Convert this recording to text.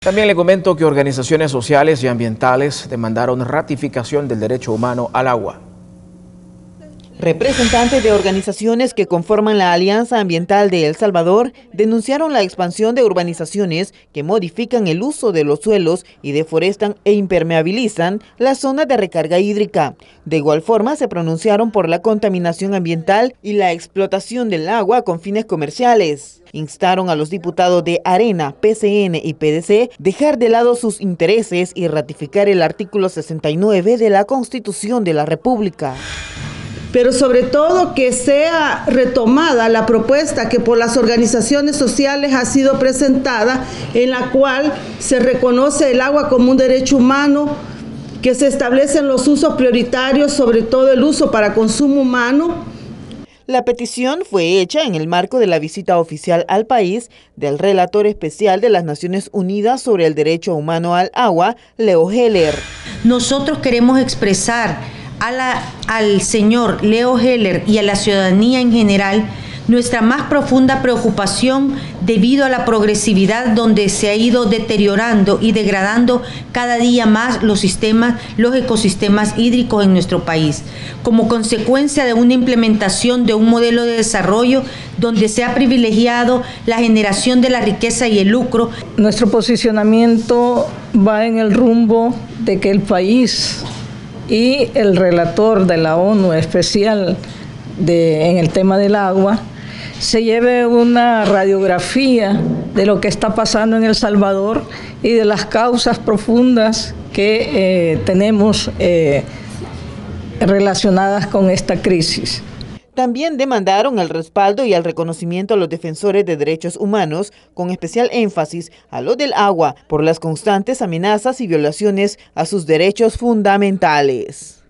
También le comento que organizaciones sociales y ambientales demandaron ratificación del derecho humano al agua. Representantes de organizaciones que conforman la Alianza Ambiental de El Salvador denunciaron la expansión de urbanizaciones que modifican el uso de los suelos y deforestan e impermeabilizan las zonas de recarga hídrica. De igual forma, se pronunciaron por la contaminación ambiental y la explotación del agua con fines comerciales. Instaron a los diputados de Arena, PCN y PDC dejar de lado sus intereses y ratificar el artículo 69 de la Constitución de la República. Pero sobre todo que sea retomada la propuesta que por las organizaciones sociales ha sido presentada, en la cual se reconoce el agua como un derecho humano, que se establecen los usos prioritarios, sobre todo el uso para consumo humano. La petición fue hecha en el marco de la visita oficial al país del relator especial de las Naciones Unidas sobre el derecho humano al agua, Leo Heller. Nosotros queremos expresar al señor Leo Heller y a la ciudadanía en general nuestra más profunda preocupación debido a la progresividad donde se ha ido deteriorando y degradando cada día más los ecosistemas hídricos en nuestro país, como consecuencia de una implementación de un modelo de desarrollo donde se ha privilegiado la generación de la riqueza y el lucro. Nuestro posicionamiento va en el rumbo de que el país y el relator de la ONU especial en el tema del agua se lleve una radiografía de lo que está pasando en El Salvador y de las causas profundas que tenemos relacionadas con esta crisis. También demandaron el respaldo y el reconocimiento a los defensores de derechos humanos, con especial énfasis a los del agua, por las constantes amenazas y violaciones a sus derechos fundamentales.